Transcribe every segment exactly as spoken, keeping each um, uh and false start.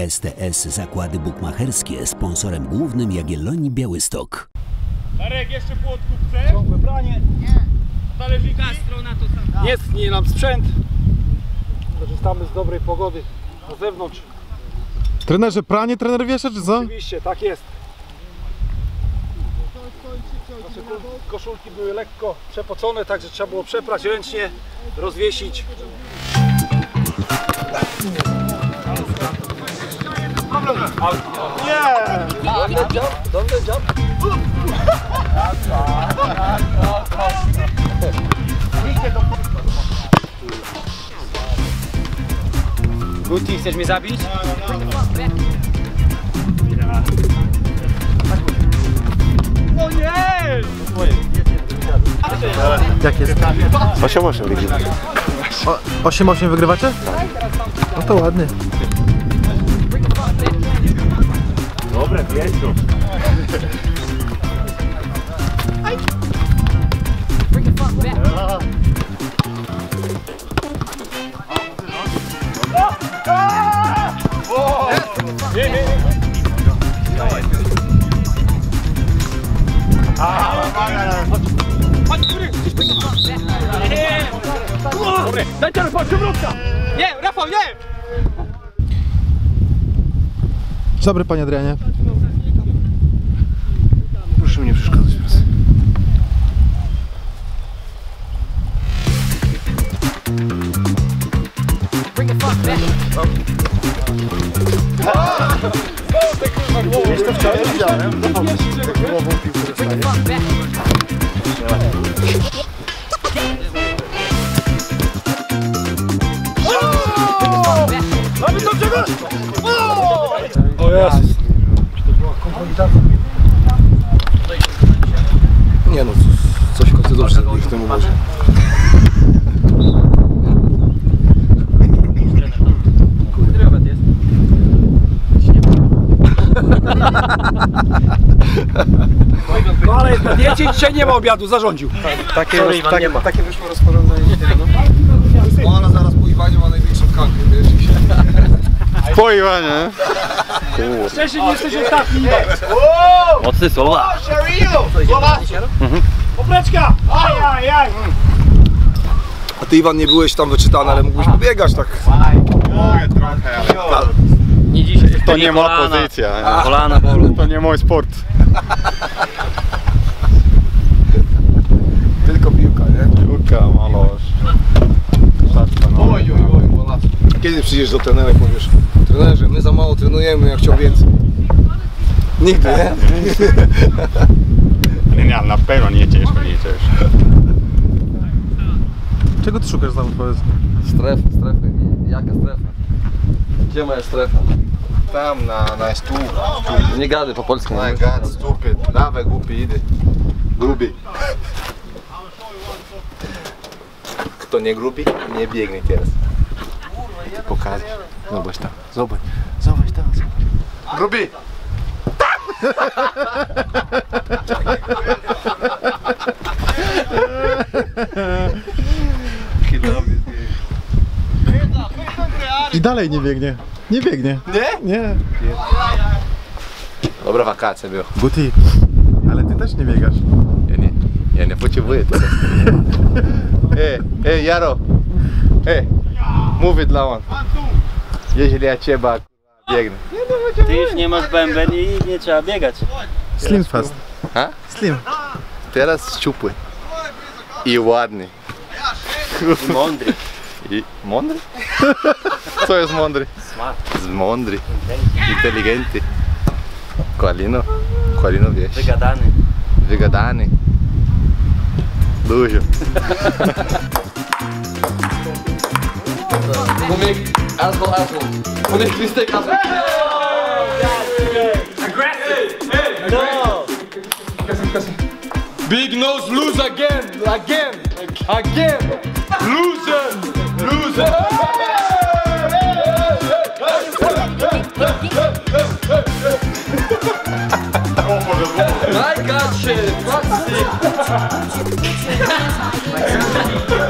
S T S Zakłady Bukmacherskie, sponsorem głównym Jagiellonii Białystok. Darek, jeszcze płotku chce? Ciągłe branie. Nie. Talerzyki? Kastro na to samo. Nie tnie nam sprzęt. Korzystamy z dobrej pogody na zewnątrz. Trenerze, pranie trener wiesza, czy co? Oczywiście, tak jest. Nasze koszulki były lekko przepocone, także trzeba było przeprać ręcznie, rozwiesić. Nie! Don't jump, don't jump. Guti, chcesz mnie zabić? No nie! Jak jest? osiem osiem wygrywa. osiem osiem wygrywacie? No to ładnie. Dobre, pięciu. Daj telefon, przywrótka! Nie, Rafał, nie! Dzień dobry, panie Adrianie. Proszę mi nie przeszkadzać teraz. Wiesz to wczoraj widziałem. Mamy to czegoś! O Jezus! Czy to była kompromitacja? Nie no, coś w końcu dobrze w tym uważa. No ale jest na diecie i dzisiaj nie ma obiadu, zarządził. Takie, Sorry, Iwan, tak, nie ma. takie wyszło rozporządzenie. No ona zaraz po Iwanie ma największą tkankę, wiesz? Po Iwanie. Szczerze nie jesteś ostatni. Mocny słowa. Opleczka! Ajajaj! A ty Iwan nie byłeś tam wyczytany, ale mógłbyś pobiegać tak. Mogę trochę, ale Nie dzisiaj. to nie moja pozycja. Kolana bolą. To nie mój sport. Tylko piłka, nie? Piłka, malarz. Szatka, no. Oj, oj, oj, Polacy. Kiedy przyjdziesz do trenera i powiesz: trenerze, my za mało trenujemy, ja chciał więcej. Nigdy, nie? Nie, nie, na pewno nie ciężko, nie ciężko. Czego ty szukasz tam, powiedz? Strefy, strefy. Jaka strefa? Gdzie moja strefa? Tam, na, na stół. Nie gady po polsku. Nie gady, stupid. Dawaj, głupi, idę. Grubi. Kto nie grubi, nie biegnie teraz. Pokażesz. Zobacz tam, zobacz. Zobacz tam, zobacz. Grubi! I dalej nie biegnie. Nie biegnie. Nie? Nie. Dobra wakacja była. Guti, ale ty też nie biegasz. Ja nie, ja nie potrzebuję teraz. Ej, ej, Jaro! Ej, mówię dla on. Jeśli ja trzeba, biegnę. Ty już nie masz bęben i nie trzeba biegać. Slim fast. Ha? Slim. Teraz szczupły. I ładny. I mądry. I mądry? Co jest mądry? Smart. Mądry. Inteligentny. Qualino. Qualino wiesz. Wygadany. Wygadany. Dużo. Comic asshole asshole. Comic mistake asshole. No! Big nose lose again, again, again. Loser, loser. I got shit. What's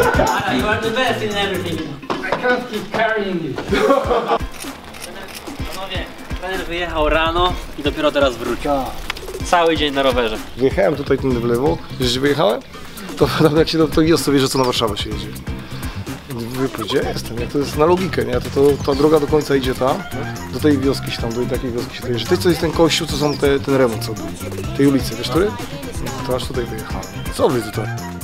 You are the best in everything. I can't keep carrying you. Panowie, trener wyjechał rano i dopiero teraz wrócił. Cały dzień na rowerze. Wyjechałem tutaj tędy w lewo, wiesz gdzie wyjechałem? To tam jak się do to wiosce wierzy, co na Warszawę się jedzie. Mówię, gdzie jestem? Jak to jest na logikę, nie? To, to ta droga do końca idzie tam, do tej wioski się tam, do takiej wioski się dojeżdża. To jest, to jest ten kościół, co są te, ten remont co był. Tej ulicy, wiesz który? To aż tutaj wyjechałem. Co wy tutaj?